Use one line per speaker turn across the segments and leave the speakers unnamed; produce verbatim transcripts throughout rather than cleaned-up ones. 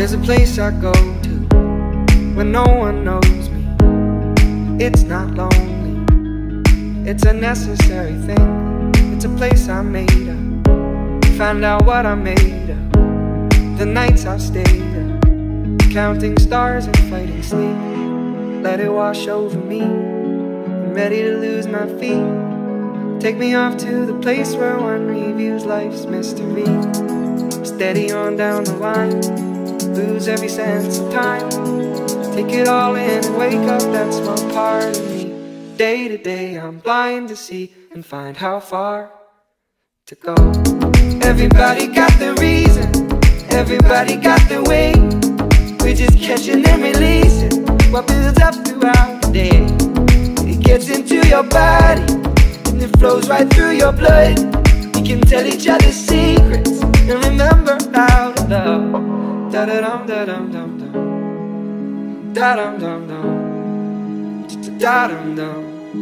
There's a place I go to when no one knows me. It's not lonely, it's a necessary thing. It's a place I made up, found out what I made of. The nights I've stayed up, counting stars and fighting sleep. Let it wash over me, I'm ready to lose my feet. Take me off to the place where one reviews life's mystery. Steady on down the line, lose every sense of time. Take it all in and wake up that small part of me. Day to day I'm blind to see and find how far to go. Everybody got their reason, everybody got their way. We're just catching and releasing what builds up throughout the day. It gets into your body and it flows right through your blood. We can tell each other secrets and remember how to love. Da-da-dum, da-dum, dum, dum. Da-dum, dum, dum. Da-dum, dum.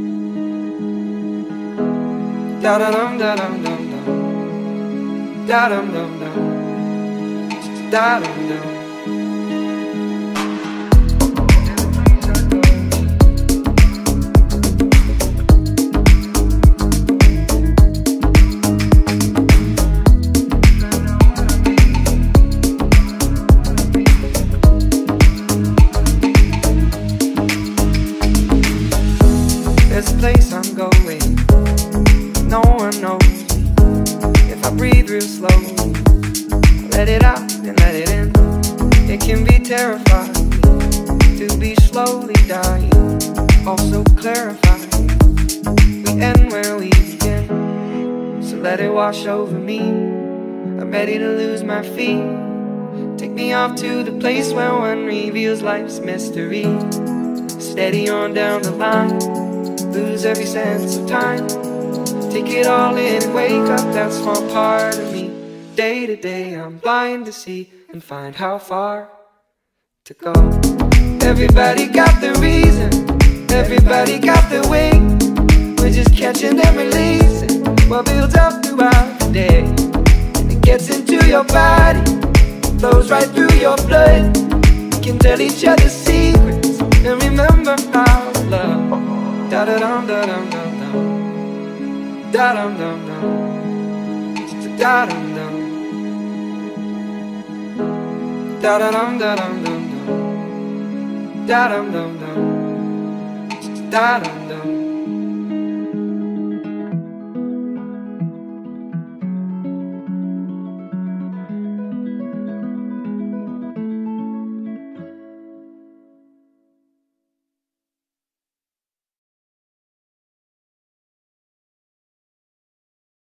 Da-da-dum, da-dum, dum, dum. Da-dum, dum, dum. Da-dum, dum. There's a place I'm going, no one knows me. If I breathe real slowly, let it out and let it in. It can be terrifying to be slowly dying, also clarifying. We end where we begin, so let it wash over me. I'm ready to lose my feet. Take me off to the place where one reveals life's mystery. Steady on down the line, lose every sense of time. Take it all in and wake up that small part of me. Day to day I'm blind to see and find how far to go. Everybody got their reason, everybody got their way. We're just catching and releasing what builds up throughout the day. And it gets into your body, flows right through your blood. We can tell each other secrets and remember how to love. Da-da-dum, da-dum, dum, dum. Da-dum, dum, dum. Da-dum, dum. Da-da-dum, da-dum, dum, dum. Da-dum, dum, dum. Da-dum, dum.